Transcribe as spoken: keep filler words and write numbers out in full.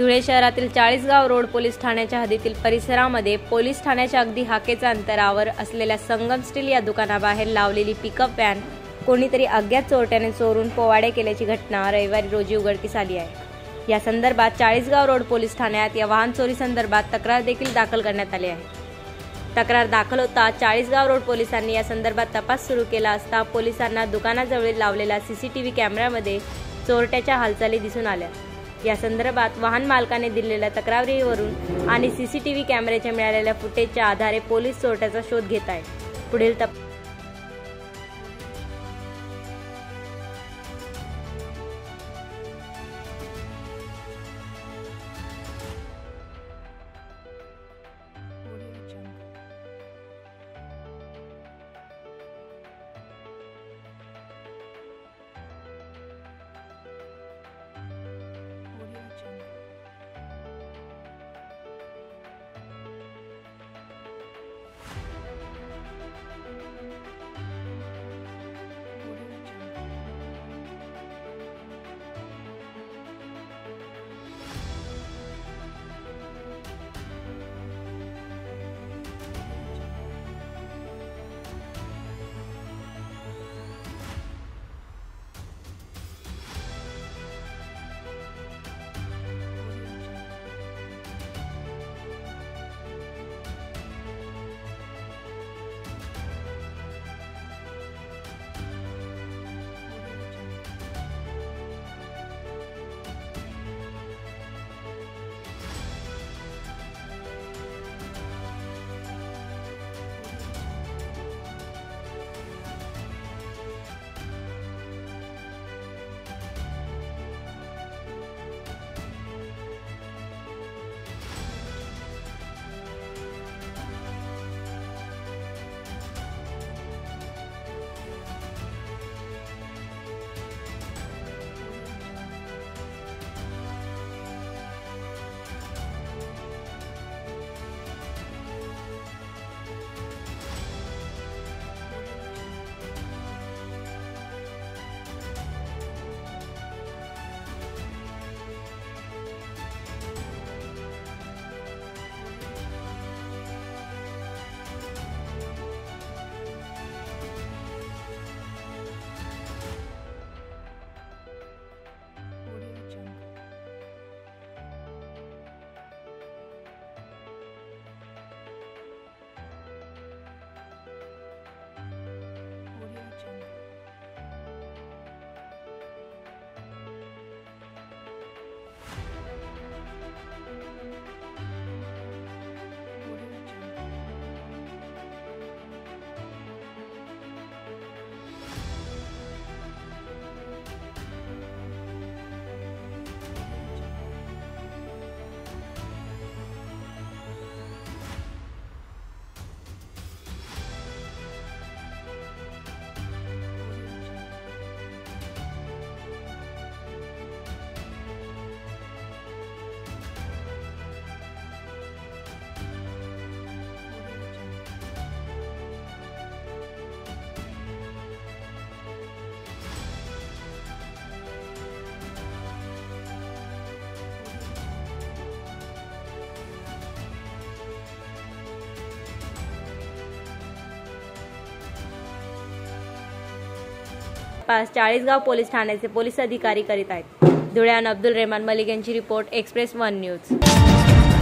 धुळे शहरातील Chalisgaon road police ठाण्याच्या हद्दीतील परिसरामध्ये पोलीस ठाण्याच्या अगदी हाकेच्या अंतरावर असलेल्या संगम स्टील या दुकानाबाहेर लावलेली पिकअप व्हॅन कोणीतरी अज्ञात चोरट्याने चोरून पोवाडे केल्याची घटना रविवारी रोजी उघडकीस आली आहे। या संदर्भात चाळीसगाव रोड पोलीस ठाण्यात या वाहन चोरी संदर्भात तक्रार देखील दाखल करण्यात आली आहे। तक्रार दाखल होता चाळीसगाव रोड पोलिसांनी या संदर्भात तपास सुरू केला असता पोलिसांना दुकानाजवळ लावलेल्या सीसीटीव्ही कॅमेऱ्यामध्ये चोरट्याच्या हालचाली दिसून आल्या। या संदर्भात वाहन मालकाने दिलेल्या तक्रारीवरून आणि सीसीटीव्ही कॅमेऱ्याच्या मिळालेल्या फुटेजच्या आधारे पोलीस चोरट्याचा शोध घेत आहेत। पुढील तपास चाळीसगाव पोलीस ठाण्याचे पोलीस अधिकारी करीत आहेत। धुळ्याहून अब्दुल रहमान मलिक यांची रिपोर्ट, एक्सप्रेस वन न्यूज।